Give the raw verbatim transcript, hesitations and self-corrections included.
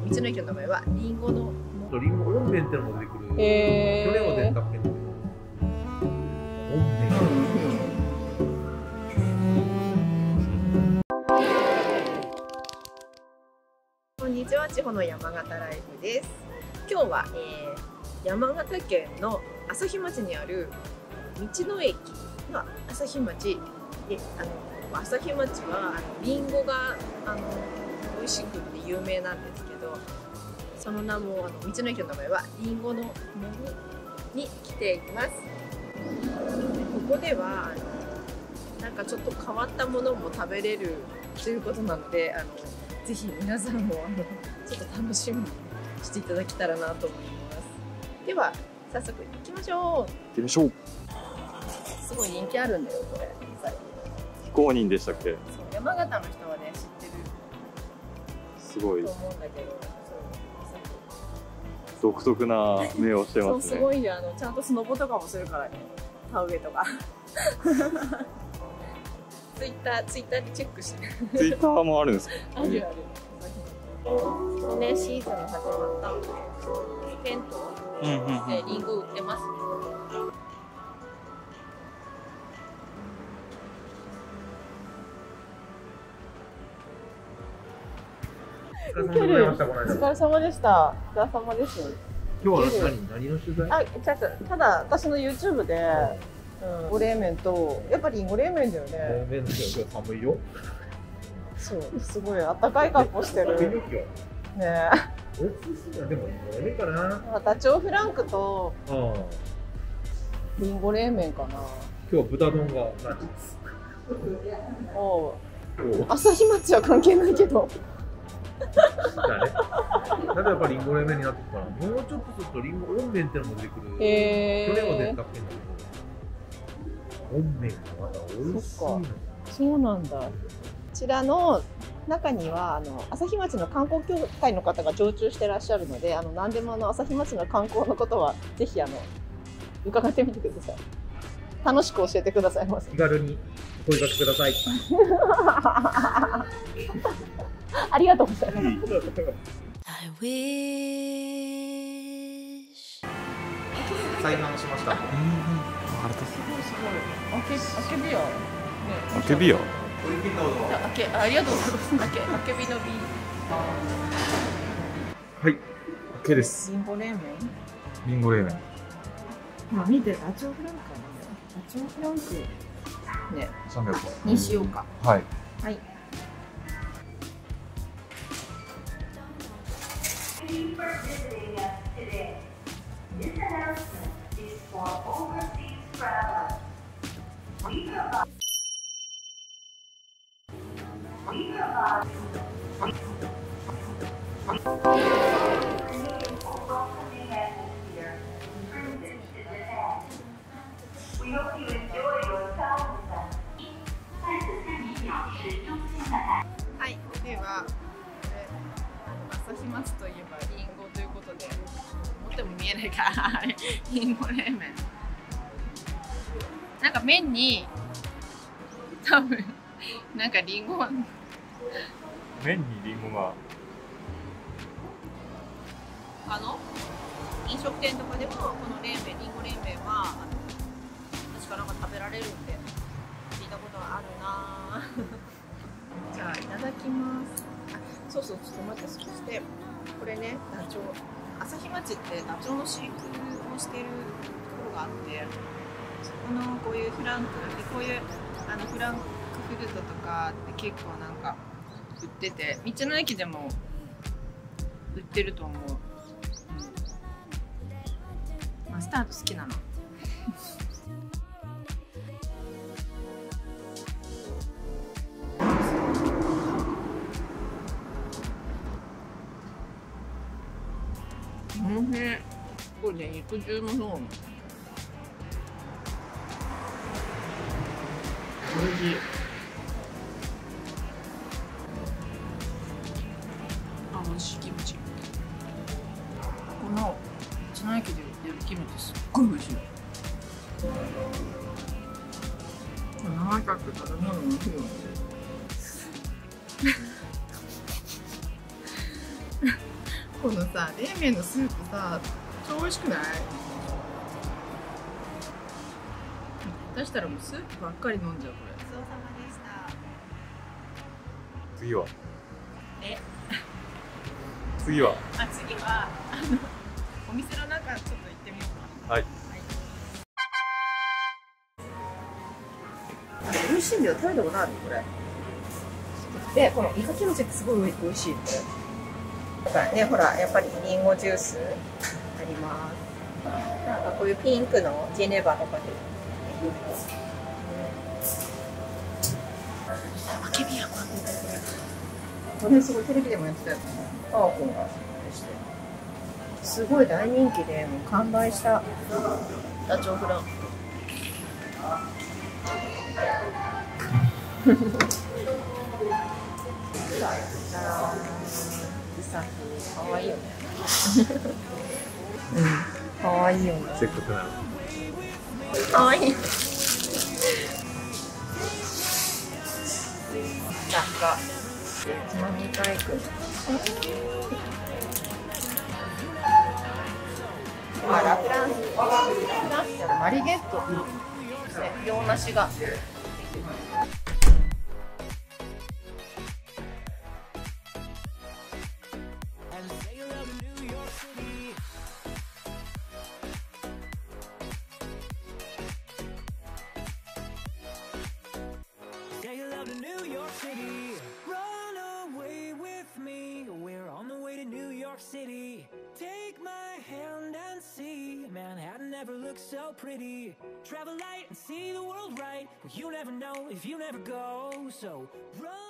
道の駅の名前はリンゴのリンゴ温麺ってのも出てくる。 へー去年は出たっけど。温麺。 こんにちは、千穂の山形ライフです。今日は、えー、山形県の朝日町にある道の駅の朝日町で、あの朝日町はあのリンゴがあの美味しくて有名なんですけど、その名もあの道の駅の名前はリンゴの森に来ています。ここではあのなんかちょっと変わったものも食べれるということなので、あのぜひ皆さんもあのちょっと楽しみにしていただけたらなと思います。では早速行きましょう。 行ってみましょう。 すごい人気あるんだよこれ。 非公認でしたっけ？ そう、山形の人はね知ってるすごいと思うんだけど、 独特な目をしてそうますね。 すごいよ、あのちゃんとスノボとかもするからね、田植えとか。ツイッターツイッターでチェックして。 ツイッターもあるんですか？ あるある。もうねシーズン始まったので、テントでリンゴ売ってます。 お疲れ様でした。このお間。 疲れ様でした。お疲れ様です。 今日は何何の取材？ あ、ちょっとただ私の ユーチューブ で、うん、お冷麺とやっぱりリンゴ冷麺だよね。 冷麺の日は今日寒いよ。 そう、すごい暖かい格好してる。ねえ。 でも冷麺かな。 ダチョウフランクとリンゴ冷麺かな。 今日は豚丼がランチです。 おお。朝日町は関係ないけど。 だね。ただやっぱリンゴ冷麺になってくから、もうちょっとするとリンゴ温麺ってのも出てくる。 へー。 去年は出たっけんだけど、温麺がまた美味しいの。 そうなんだ。こちらの中にはあの朝日町の観光協会の方が常駐してらっしゃるので、あの何でもあの朝日町の観光のことはぜひあの伺ってみてください。楽しく教えてくださいませ。 気軽にお声掛けください。 ありがとうございます。 再販しました。 あれだ。 すごいすごい。あけあけびや。 あけびや。 あけありがとうございます。あけあけびのび。 はい。あけです。 リンゴ冷麺。 リンゴ冷麺。 まあ見てダチョウフランクなんだよ。ダチョウフランクね。 三百。 にしようか。 はい。 はい。はい、では、朝日町といえばリンゴということで、持っても見えないかリンゴ冷麺。なんか麺に多分なんかリンゴ麺にリンゴが。 あの飲食店とかでもこの冷麺、リンゴ冷麺は確かなんか食べられるんで聞いたことがあるなじゃあいただきます。あ、そうそう、ちょっと待って、そしてこれね、ダチョウ、朝日町ってダチョウの飼育をしてるところがあって、そこのこういうフランクで、こういうあのフランクフルートとかって結構なんか売ってて、道の駅でも売ってると思う。うん、マスタード好きなの。おいしい。これね、肉汁もそう。おいしい。あ、美味しいキムチ。この道の駅で売ってるキムチすっごい美味しい。長かった食べ物の日はさ、冷麺のスープさ、超美味しくない？下手したらもうスープばっかり飲んじゃうこれ。ごちそうさまでした。 次はえ次はあ、次はあのお店の中ちょっと行ってみようか。 はい。 美味しいんだよ。食べたことあるこれ。で、このイカキムチってすごい美味しいこれ。だからね、ほらやっぱりリンゴジュースあります。なんかこういうピンクのジェネバとかで。あけびやこれ。これすごいテレビでもやってたよ。ああ、こうがしてすごい大人気でもう完売したダチョウフラン。ウサギかわいいよね。うん、かわいいよね。 せっかくなの。 かわいい。なんかつまみたいく。あ、ラフランス。ラフランスじゃない、マリゲット。ね、洋梨が。 City, take my hand and see Manhattan never looks so pretty. Travel light and see the world right. Well, you never know if you never go. So run.